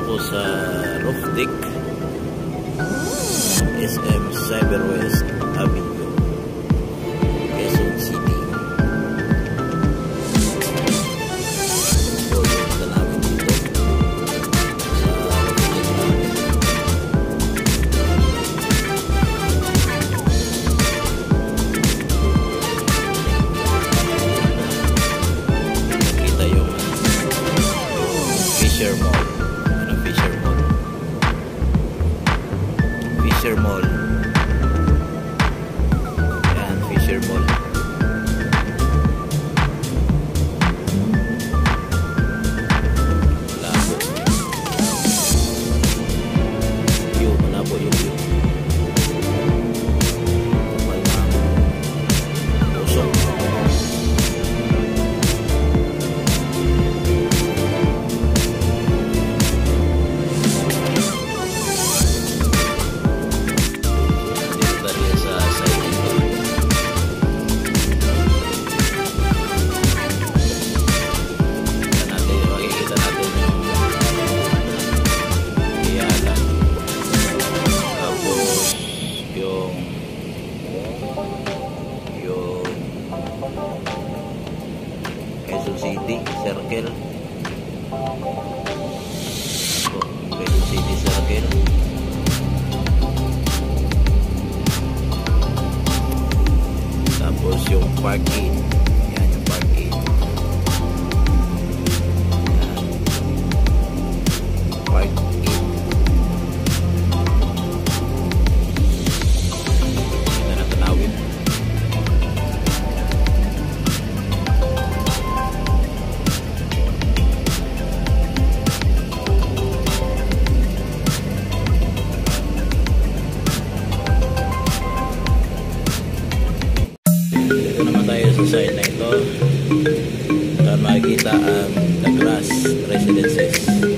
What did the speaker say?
po sa roof deck SM Cyberwest Avenue, Quezon City. So, yung tanawin dito sa roof deck namin. Kita yung Fisher Mall. Fisher Mall. Yan, Fisher Mall. Wala po. View, wala po yung view. Kapal na pusok. Quezon City Circle. Quezon City Circle. Tapos yung parking. Yan yung parking. Yan. Parking. Ito na tanawin. Dito naman tayo sa side na ito. Saan makikita ang The Grass Residences.